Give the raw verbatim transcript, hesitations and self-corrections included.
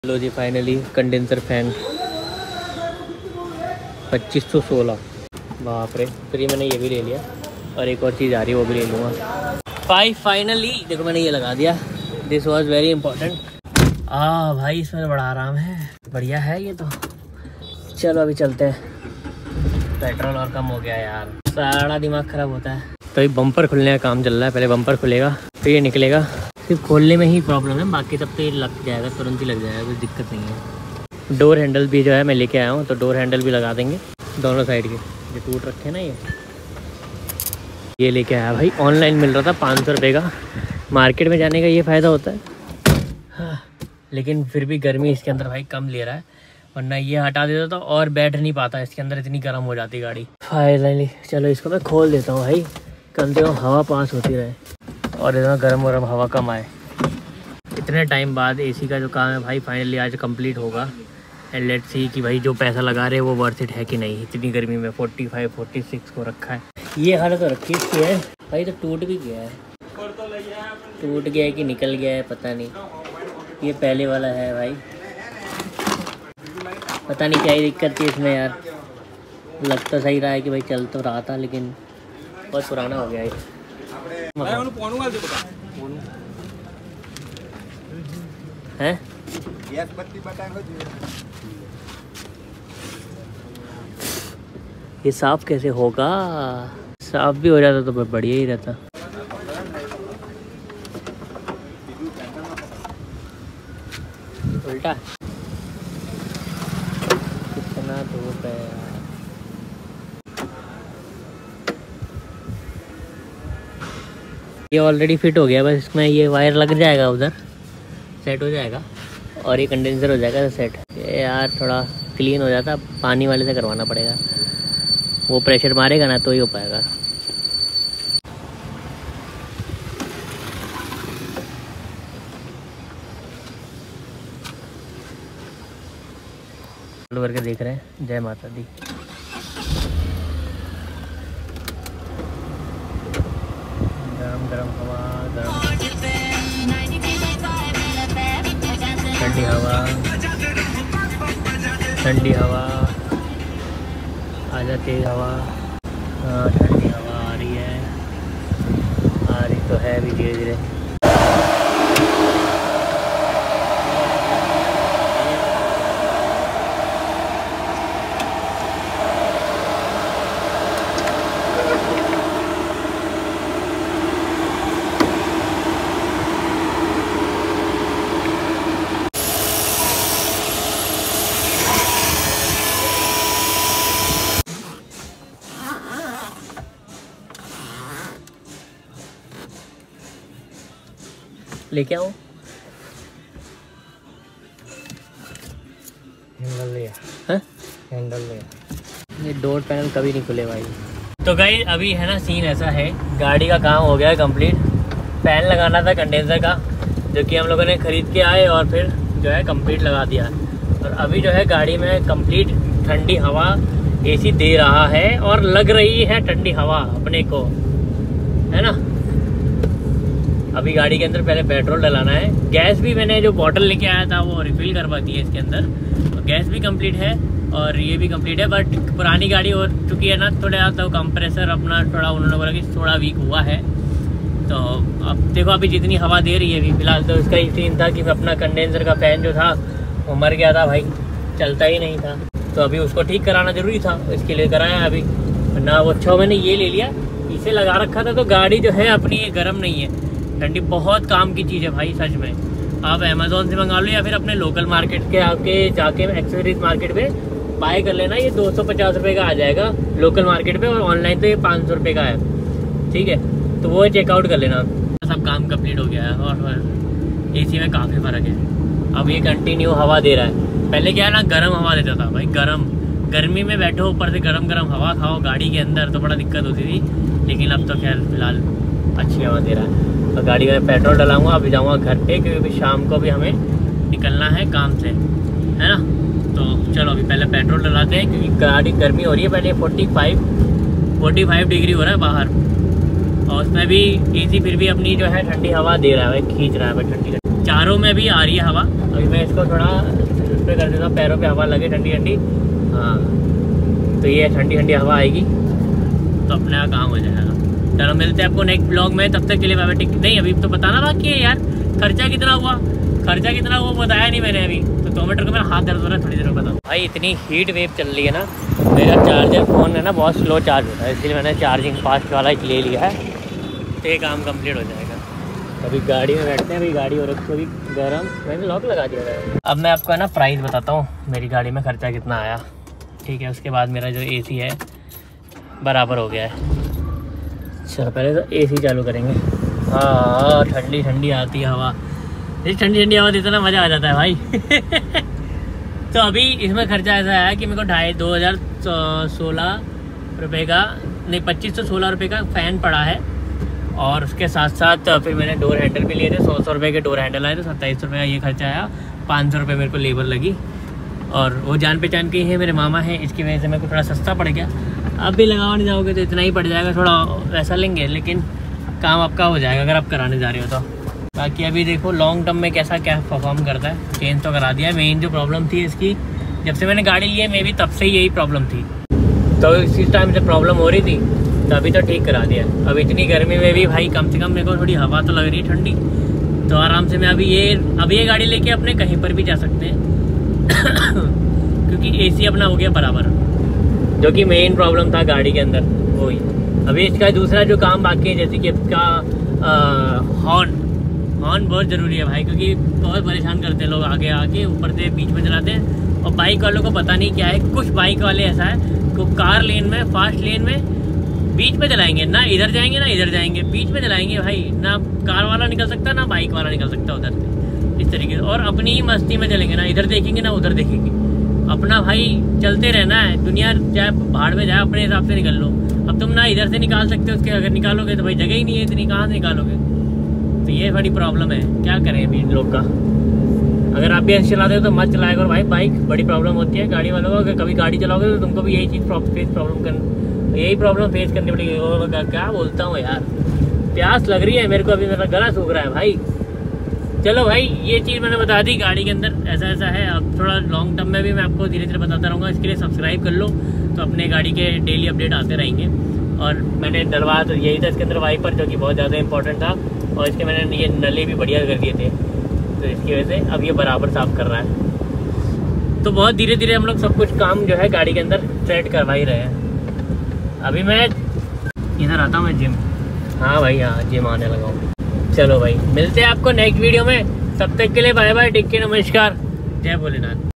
लो जी finally condenser fan पच्चीस सौ सोलह, बाप रे। फिर ये मैंने ये भी ले लिया और एक और चीज़ आ रही है वो भी ले लूँगा। फाइव फाइनली देखो मैंने ये लगा दिया। This was very important. आ भाई इसमें बड़ा आराम है, बढ़िया है ये तो। चलो अभी चलते हैं। पेट्रोल और कम हो गया यार, सारा दिमाग ख़राब होता है। तो ये बम्पर खुलने का काम चल रहा है, पहले बम्पर खुलेगा फिर ये निकलेगा। सिर्फ खोलने में ही प्रॉब्लम है, बाकी सब तो ये लग जाएगा, तुरंत ही लग जाएगा, कोई दिक्कत नहीं है। डोर हैंडल भी जो है मैं लेके आया हूँ, तो डोर हैंडल भी लगा देंगे दोनों साइड के, जो टूट रखे हैं ना। ये ये लेके आया भाई, ऑनलाइन मिल रहा था पाँच सौ रुपये का। मार्केट में जाने का ये फ़ायदा होता है। हाँ, लेकिन फिर भी गर्मी इसके अंदर भाई कम ले रहा है, वरना ये हटा देता तो और बैठ नहीं पाता इसके अंदर, इतनी गर्म हो जाती गाड़ी। फाइनली चलो इसको मैं खोल देता हूँ भाई, कम से कम हवा पास होती रहे और इतना गर्म गर्म हवा कम आए। इतने टाइम बाद एसी का जो काम है भाई फाइनली आज कंप्लीट होगा। एंड लेट्स सी कि भाई जो पैसा लगा रहे हैं वो वर्थ इट है कि नहीं। इतनी गर्मी में फोर्टी फाइव फोर्टी सिक्स को रखा है। ये हालत तो रखी इसकी है भाई, तो टूट भी गया है। टूट गया है कि निकल गया है पता नहीं। ये पहले वाला है भाई, पता नहीं क्या ही दिक्कत थी इसमें यार। लग तो सही रहा है कि भाई चल तो रहा था, लेकिन बहुत पुराना हो गया है। हैं? ये साफ कैसे होगा? साफ भी हो जाता तो बढ़िया ही रहता। उल्टा कितना धूप है यार। ये ऑलरेडी फिट हो गया, बस इसमें ये वायर लग जाएगा, उधर सेट हो जाएगा और ये कंडेंसर हो जाएगा सेट। ये यार थोड़ा क्लीन हो जाता, पानी वाले से करवाना पड़ेगा, वो प्रेशर मारेगा ना तो ही हो पाएगा। चालू करके देख रहे हैं। जय माता दी। गरम गरम हवा, गरम ठंडी हवा, ठंडी हवा आ जाती है। हवा हाँ ठंडी हवा आ रही है, आ रही तो है भी धीरे धीरे। लेके आओ। हैंडल लिया है, हैंडल लिया। ये डोर पैनल कभी नहीं खुले भाई। तो गाइस अभी है ना सीन ऐसा है, गाड़ी का काम हो गया है कंप्लीट। फैन लगाना था कंडेंसर का, जो कि हम लोगों ने ख़रीद के आए और फिर जो है कंप्लीट लगा दिया। और अभी जो है गाड़ी में कंप्लीट ठंडी हवा एसी दे रहा है और लग रही है ठंडी हवा अपने को, है ना। अभी गाड़ी के अंदर पहले पेट्रोल डलाना है। गैस भी मैंने जो बॉटल लेके आया था वो रिफ़िल करवा दी है इसके अंदर, तो गैस भी कंप्लीट है और ये भी कंप्लीट है। बट पुरानी गाड़ी हो चुकी है ना, थोड़ा तो कंप्रेसर अपना थोड़ा उन्होंने बोला कि थोड़ा वीक हुआ है। तो अब देखो अभी जितनी हवा दे रही है अभी फ़िलहाल, तो इसका ही सीन था कि अपना कंडेंसर का फ़ैन जो था वो मर गया था भाई, चलता ही नहीं था। तो अभी उसको ठीक कराना ज़रूरी था, इसके लिए कराया अभी। ना वो अच्छा मैंने ये ले लिया, इसे लगा रखा था तो गाड़ी जो है अपनी ये गर्म नहीं है, ठंडी। बहुत काम की चीज़ है भाई सच में। आप अमेज़ोन से मंगा लो या फिर अपने लोकल मार्केट के आके जाके एक्सेसरीज मार्केट पे बाय कर लेना। ये दो सौ पचास रुपये का आ जाएगा लोकल मार्केट पे, और ऑनलाइन तो ये पाँच सौ रुपये का है, ठीक है। तो वो चेकआउट कर लेना। सब काम कंप्लीट हो गया है और एसी में काफ़ी फ़र्क है। अब ये कंटिन्यू हवा दे रहा है। पहले क्या है ना, गर्म हवा देता था भाई, गर्म गर्मी में बैठो ऊपर से गर्म गर्म हवा खाओ गाड़ी के अंदर, तो बड़ा दिक्कत होती थी। लेकिन अब तो खैर फिलहाल अच्छी हवा दे रहा है। तो गाड़ी में पेट्रोल डलाऊंगा, अभी जाऊंगा घर पे, क्योंकि शाम को भी हमें निकलना है काम से, है ना। तो चलो अभी पहले पेट्रोल डलाते हैं, क्योंकि गाड़ी गर्मी हो रही है। पहले forty five forty five degree हो रहा है बाहर, और उसमें भी एसी फिर भी अपनी जो है ठंडी हवा दे रहा है, खींच रहा है भाई ठंडी। चारों में भी आ रही है हवा। अभी मैं इसको थोड़ा उस पर कर देता हूँ, पैरों पे हवा लगे ठंडी ठंडी। हाँ तो ये ठंडी ठंडी हवा आएगी तो अपने यहाँ काम हो जाएगा। चलो मिलते हैं आपको नेक्स्ट ब्लॉग में, तब तक के लिए बाय बाय। नहीं अभी तो बताना बाकी है यार, खर्चा कितना हुआ, खर्चा कितना हुआ बताया नहीं मैंने अभी। तो टोमेटो का मेरा हाथ दर्द हो रहा है, थोड़ी देर में बताऊँ। भाई इतनी हीट वेव चल रही है ना, मेरा चार्जर फ़ोन है ना बहुत स्लो चार्ज होता है, इसलिए मैंने चार्जिंग फास्ट वाला एक ले लिया है तो ये काम कंप्लीट हो जाएगा। अभी गाड़ी में बैठते हैं, अभी गाड़ी और रखी अभी गर्म, मैंने लॉक लगा दिया है। अब मैं आपको है ना प्राइस बताता हूँ मेरी गाड़ी में खर्चा कितना आया, ठीक है। उसके बाद मेरा जो एसी है बराबर हो गया है। चलो पहले तो एसी चालू करेंगे। हाँ ठंडी ठंडी आती है हवा, इस ठंडी ठंडी हवा देते ना मज़ा आ जाता है भाई। तो अभी इसमें खर्चा ऐसा आया कि मेरे को ढाई दो हज़ार सोलह रुपये का नहीं पच्चीस सौ सोलह रुपये का फ़ैन पड़ा है। और उसके साथ साथ फिर मैंने डोर हैंडल भी लिए थे, सौ सौ रुपये के डोर हैंडल आए थे, सत्ताईस सौ रुपये का ये खर्चा आया, पाँच सौ रुपये मेरे को लेबर लगी। और वो जान पहचान के है, मेरे मामा हैं, इसकी वजह से मेरे को थोड़ा सस्ता पड़ गया। अब भी लगाने जाओगे तो इतना ही पड़ जाएगा, थोड़ा वैसा लेंगे लेकिन काम आपका हो जाएगा अगर आप कराने जा रहे हो तो। बाकी अभी देखो लॉन्ग टर्म में कैसा क्या परफॉर्म करता है। चेंज तो करा दिया है, मेन जो प्रॉब्लम थी इसकी जब से मैंने गाड़ी ली है मे भी तब से ही यही प्रॉब्लम थी, तो इसी टाइम से प्रॉब्लम हो रही थी तो अभी तो ठीक करा दिया। अब इतनी गर्मी में भी भाई कम से कम मेरे को थोड़ी हवा तो लग रही है ठंडी, तो आराम से मैं अभी ये अभी ये गाड़ी लेके अपने कहीं पर भी जा सकते हैं। क्योंकि एसी अपना हो गया बराबर, जो कि मेन प्रॉब्लम था गाड़ी के अंदर वही। अभी इसका दूसरा जो काम बाकी है जैसे कि इसका हॉर्न हॉर्न बहुत ज़रूरी है भाई, क्योंकि बहुत परेशान करते हैं लोग आगे आके ऊपर से बीच में चलाते हैं। और बाइक वालों को पता नहीं क्या है, कुछ बाइक वाले ऐसा है कि कार लेन में फास्ट लेन में बीच में चलाएंगे, ना इधर जाएंगे ना इधर जाएंगे, बीच में चलाएंगे भाई, ना कार वाला निकल सकता ना बाइक वाला निकल सकता उधर से, इस तरीके से। और अपनी ही मस्ती में चलेंगे, ना इधर देखेंगे ना उधर देखेंगे, अपना भाई चलते रहना है। दुनिया चाहे भाड़ में जाए अपने हिसाब से निकल लो। अब तुम ना इधर से निकाल सकते हो, उसके अगर निकालोगे तो भाई जगह ही नहीं है इतनी, कहाँ से निकालोगे। तो ये बड़ी प्रॉब्लम है, क्या करें अभी इन लोग का। अगर आप भी ऐसे चलाते हो तो मत चलाया करो भाई, बाइक बड़ी प्रॉब्लम होती है गाड़ी वालों को। अगर कभी गाड़ी चलाओगे तो तुमको भी यही चीज़ फेस प्रॉब्लम कर यही प्रॉब्लम फेस करनी पड़ेगी। क्या बोलता हूँ यार, प्यास लग रही है मेरे को, अभी मेरा गला सूख रहा है भाई। चलो भाई ये चीज़ मैंने बता दी, गाड़ी के अंदर ऐसा ऐसा है। अब थोड़ा लॉन्ग टर्म में भी मैं आपको धीरे धीरे बताता रहूँगा, इसके लिए सब्सक्राइब कर लो तो अपने गाड़ी के डेली अपडेट आते रहेंगे। और मैंने डलवा तो यही था इसके अंदर वाइपर, जो कि बहुत ज़्यादा इंपॉर्टेंट था। और इसके मैंने ये नले भी बढ़िया कर दिए थे, तो इसकी वजह से अब ये बराबर साफ़ कर रहा है। तो बहुत धीरे धीरे हम लोग सब कुछ काम जो है गाड़ी के अंदर सेट करवा ही रहे हैं। अभी मैं इधर आता हूँ मैं जिम, हाँ भाई हाँ जिम आने लगा हूँ। चलो भाई मिलते हैं आपको नेक्स्ट वीडियो में, तब तक के लिए बाय बाय, टेक केयर, नमस्कार, जय भोलेनाथ।